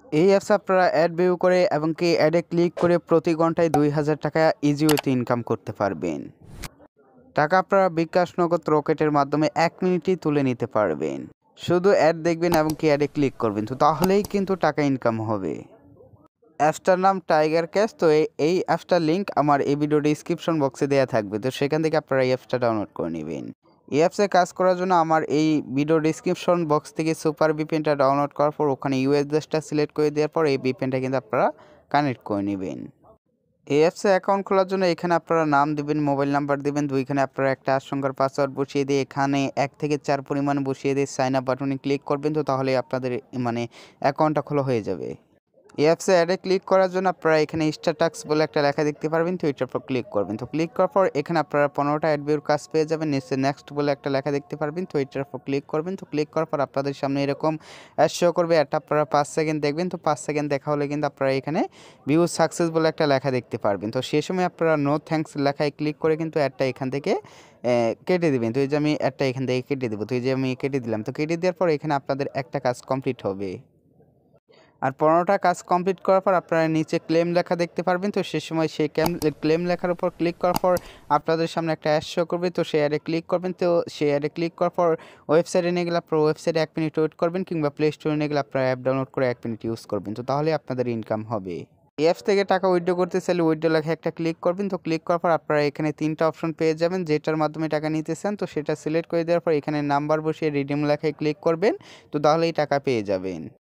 এই অ্যাপসে আপনারা অ্যাড ভিউ করে এবং কি অ্যাডে ক্লিক করে প্রতি ঘন্টায় 2000 টাকা ইজি ওয়েতে ইনকাম করতে পারবেন। টাকা আপনারা bKash নগদ রকেটের মাধ্যমে 1 মিনিটেই তুলে নিতে পারবেন। শুধু অ্যাড দেখবেন এবং কি অ্যাডে ক্লিক করবেন, তো তাহলেই কিন্তু টাকা ইনকাম হবে। অ্যাপসটার নাম টাইগার ক্যাশ। তো এই অ্যাপসটার লিঙ্ক আমার এই ভিডিও ডিসক্রিপশন বক্সে দেওয়া থাকবে, তো সেখান থেকে আপনারা এই অ্যাপসটা ডাউনলোড করে নেবেন। এই অ্যাপসে কাজ করার জন্য আমার এই ভিডিও ডিসক্রিপশন বক্স থেকে সুপার ভিপিএনটা ডাউনলোড করার পর ওখানে ইউএস দেশটা সিলেক্ট করে দেওয়ার পর এই ভিপিএনটা কিন্তু আপনারা কানেক্ট করে নেবেন। এই অ্যাপসে অ্যাকাউন্ট খোলার জন্য এখানে আপনারা নাম দিবেন, মোবাইল নাম্বার দিবেন, এখানে আপনারা একটা 8 সংখ্যার পাসওয়ার্ড বসিয়ে দিয়ে এখানে 1 থেকে 4 পরিমাণ বসিয়ে দিয়ে সাইন আপ বাটনে ক্লিক করবেন, তো তাহলে আপনাদের অ্যাকাউন্টটা খোলা হয়ে যাবে। এই অ্যাপসে অ্যাডে ক্লিক করার জন্য আপনারা এখানে স্ট্যাটাস বলে একটা লেখা দেখতে পারবেন, তো এটার উপর ক্লিক করবেন। তো ক্লিক করার পর এখানে আপনারা 15টা অ্যাড ভিউর কাজ পেয়ে যাবেন। নিচে নেক্সট বলে একটা লেখা দেখতে পারবেন, তো এটার উপর ক্লিক করবেন। তো ক্লিক করার পর আপনাদের সামনে এরকম অ্যাড শো করবে। অ্যাডটা আপনারা 5 সেকেন্ড দেখবেন, তো 5 সেকেন্ড দেখা হলে কিন্তু আপনারা এখানে ভিউ সাকসেস বলে একটা লেখা দেখতে পারবেন। তো সেই সময় আপনারা নো থ্যাঙ্কস লেখায় ক্লিক করে কিন্তু অ্যাডটা এখান থেকে কেটে দিবেন। তো এই যে আমি অ্যাডটা এখান থেকে কেটে দেবো, তো এই যে আমি কেটে দিলাম। তো কেটে দেওয়ার পর এখানে আপনাদের একটা কাজ কমপ্লিট হবে। আর 15টা কাজ কমপ্লিট করার পর আপনারা নিচে ক্লেম লেখা দেখতে পারবেন, তো সে সময় সেই ক্লেম লেখার উপর ক্লিক করার পর আপনাদের সামনে একটা অ্যাড শো করবে, তো সেই অ্যাডে ক্লিক করবেন। তো সেই অ্যাডে ক্লিক করার পর ওয়েবসাইটে নিয়ে গেলে আপনার ওয়েবসাইটে 1 মিনিট ওয়েট করবেন, কিংবা প্লে স্টোরে নিয়ে গেলে আপনারা অ্যাপ ডাউনলোড করে 1 মিনিট ইউজ করবেন, তো তাহলে আপনাদের ইনকাম হবে। এই অ্যাপস থেকে টাকা উইথড্র করতে চাইলে উইথড্র লেখা একটা ক্লিক করবেন। তো ক্লিক করার পর আপনারা এখানে 3টা অপশন পেয়ে যাবেন, যেটার মাধ্যমে টাকা নিতে চান, তো সেটা সিলেক্ট করে দেওয়ার পর এখানে নাম্বার বসিয়ে রিডিম লেখায় ক্লিক করবেন, তো তাহলেই টাকা পেয়ে যাবেন।